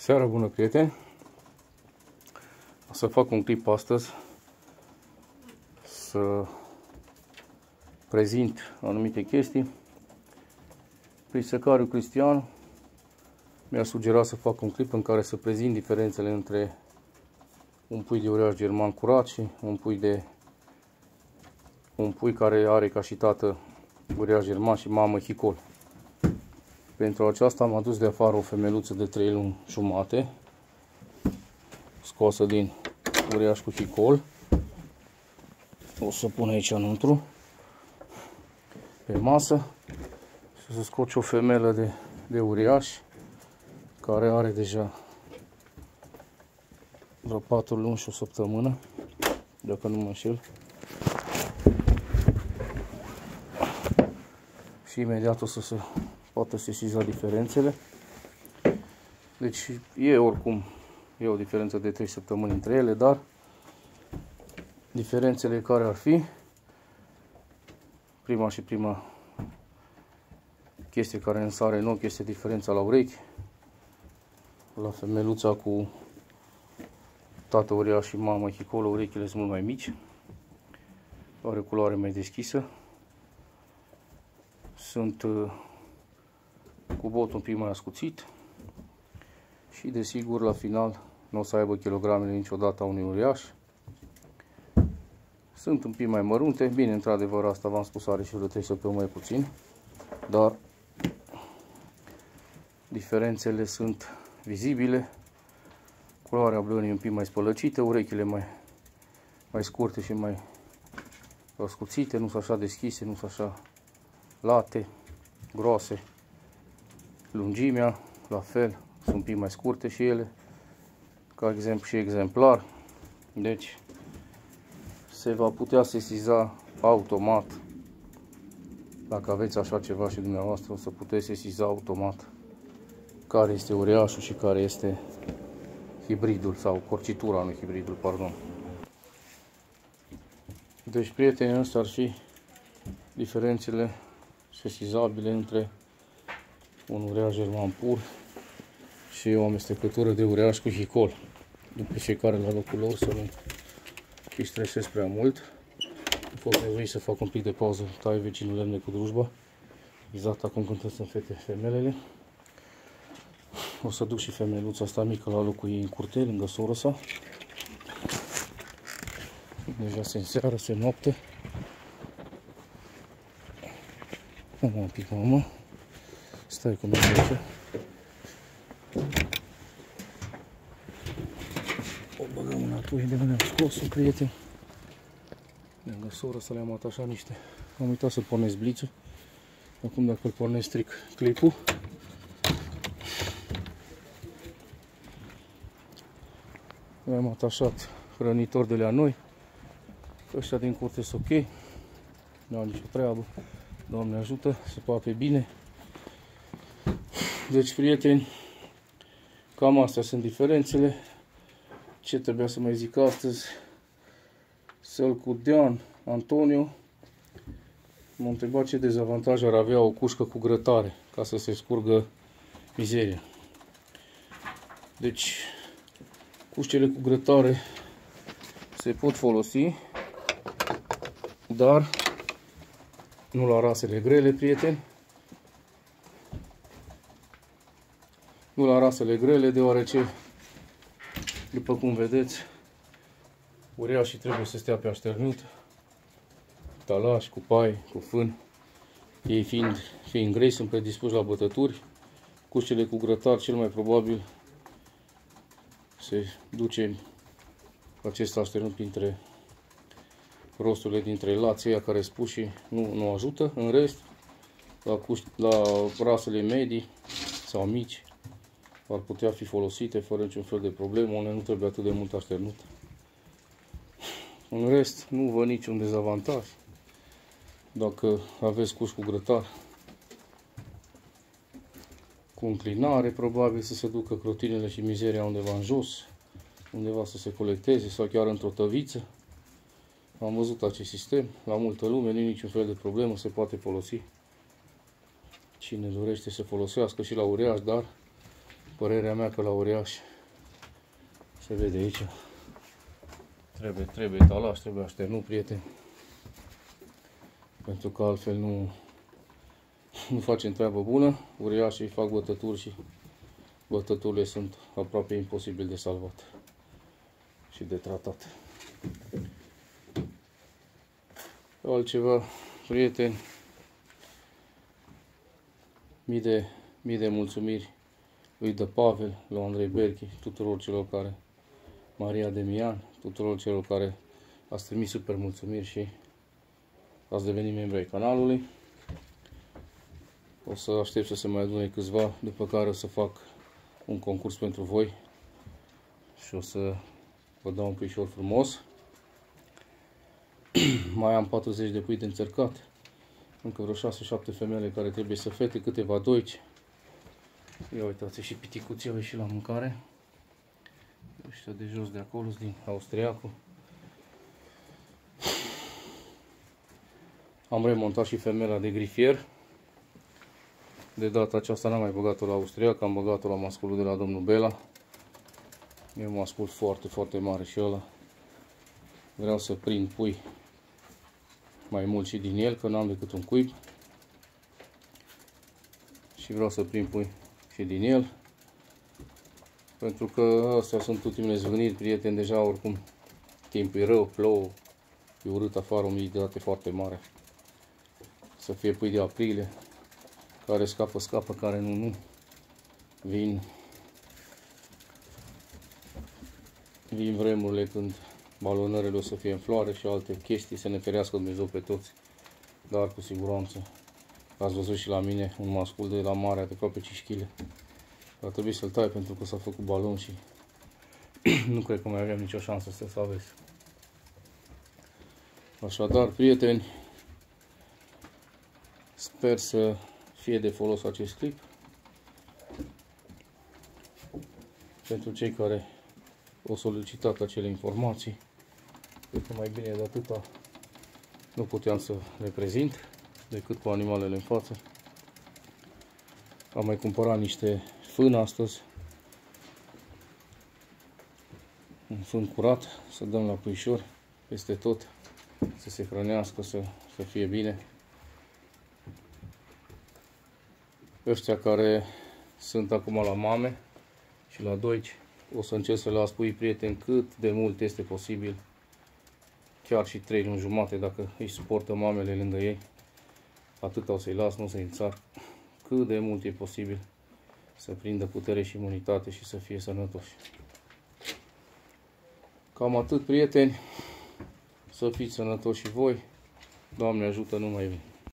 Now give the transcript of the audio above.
Seara bună, prieteni! O să fac un clip astăzi să prezint anumite chestii. Prisecariu Cristian mi-a sugerat să fac un clip în care să prezint diferențele între un pui de uriaș german curat și un pui care are ca și tată uriaș german și mamă hicol. Pentru aceasta am adus de afară o femeluță de 3 luni jumate, scoasă din uriaș cu hicol. O să pun aici înăuntru, pe masă, și să scot o femelă de uriaș, care are deja vreo 4 luni și o săptămână, dacă nu mă înșel. Și imediat o să se poată sesiza diferențele. Deci oricum e o diferență de 3 săptămâni între ele, dar diferențele care ar fi: prima chestie care însare în ochi este diferența la urechi. La femeluța cu tată uriaș și mamă hicolo, urechile sunt mult mai mici, are culoare mai deschisă, sunt cu botul un pic mai ascuțit și desigur la final nu o să aibă kilogramele niciodată a unui uriaș. Sunt un pic mai mărunte, bine, într-adevăr, asta v-am spus, are și vreo 3 săptămâni mai puțin, dar diferențele sunt vizibile. Culoarea blănii e un pic mai spălăcită, urechile mai scurte și mai ascuțite, nu sunt așa deschise, nu sunt așa late, groase. Lungimea, la fel, sunt un pic mai scurte și ele, ca exemplu și exemplar. Deci se va putea sesiza automat. Dacă aveți așa ceva și dumneavoastră, o să puteți sesiza automat care este uriașul și care este hibridul sau corcitura, nu hibridul, pardon. Deci, prieteni, astea ar fi diferențele sesizabile între un uriaș german pur și o amestecătură de uriaș cu hicol. După fiecare la locul lor, să nu îi stresez prea mult. Am fost nevoit să fac un pic de pauză, tai vecinul lemne cu drujba, exact acum când trebuie să înfete femelele. O să duc și femeluța asta mică la locul ei în curte, lângă sora sa. Deja se înseară, se noapte. Mama un pic, mama. Stai cu mine aici. O băgăm înapoi de unde am scos-o, prieteni. Lângă sora să le-am atașat niște. Am uitat să pornesc blițul. Acum dacă îl pornesc stric clipul. Le-am atașat hrănitori de la noi. Ăștia din curte sunt ok. Nu au nicio treabă. Doamne ajută, să pape bine. Deci, prieteni, cam astea sunt diferențele. Ce trebuia să mai zic astăzi? Sălcudean Antonio m-a întrebat ce dezavantaj ar avea o cușcă cu grătare ca să se scurgă mizeria. Deci, cușcele cu grătare se pot folosi, dar nu la rasele grele, prieteni. Nu la rasele grele, deoarece, după cum vedeți, uriașii trebuie să stea pe așternut, talaș, cu pai, cu fân. Ei fiind grei, sunt predispuși la bătături. Cușcele cu grătar, cel mai probabil, se duce acest așternut printre rosturile dintre lații care spus și nu ajută. În rest, la rasele medii sau mici ar putea fi folosite fără niciun fel de problemă, unde nu trebuie atât de mult așternut. În rest, nu văd niciun dezavantaj. Dacă aveți cuș cu grătar, cu înclinare, probabil să se ducă crotinele și mizeria undeva în jos, undeva să se colecteze sau chiar într-o tăviță. Am văzut acest sistem la multă lume, nu e niciun fel de problemă, se poate folosi. Cine dorește să folosească și la uriaș, dar Părerea mea că la uriaș se vede aici. Trebuie talaș, trebuie așternut, prieteni. Pentru că altfel nu facem treabă bună. Uriașii fac bătături și bătăturile sunt aproape imposibil de salvat și de tratat. Altceva, prieteni, mii de mulțumiri lui de Pavel, lui Andrei Berchi, tuturor celor care, Maria Demian, tuturor celor care ați trimis super mulțumiri și ați devenit membri ai canalului. O să aștept să se mai adune câțiva, după care o să fac un concurs pentru voi și o să vă dau un puișor frumos. Mai am 40 de pui de înțărcat, încă vreo 6-7 femele care trebuie să fete, câteva doici. Ia uitați, și piticuții au ieșit la mâncare. Ăștia de jos de acolo, din austriacul. Am remontat și femela de grifier. De data aceasta n-am mai băgat-o la austriac, am băgat-o la masculul de la domnul Bela. E un mascul foarte, foarte mare și ăla. Vreau să prind pui mai mult și din el, că n-am decât un cuib. Și vreau să prind pui și din el. Pentru că astea sunt ultimele zvâgniri, prieteni, deja oricum timpul e rău, plouă, e urât afară, umiditate foarte mare. Să fie pui de aprilie, care scapă, care nu. Vin vremurile când balonărele o să fie în floare și alte chestii, să ne ferească Dumnezeu pe toți. Dar cu siguranță, ați văzut și la mine un mascul de la mare de aproape 5 kg. A trebuit să-l tai pentru că s-a făcut balon și nu cred că mai aveam nicio șansă să salvez. Așadar, prieteni, sper să fie de folos acest clip. Pentru cei care au solicitat acele informații, cred că mai bine de atâta nu puteam să le prezint decât cu animalele în față. Am mai cumpărat niște fân astăzi, un fân curat, să dăm la puișori peste tot, să se hrănească, să fie bine. Ăștia care sunt acum la mame și la doici, o să încerc să le las pui, prieteni, cât de mult este posibil, chiar și 3 luni jumate, dacă îi suportă mamele lângă ei, atât o să-i las, nu să-i înțar, cât de mult e posibil să prindă putere și imunitate și să fie sănătoși. Cam atât, prieteni, să fiți sănătoși și voi, Doamne ajută, numai bine.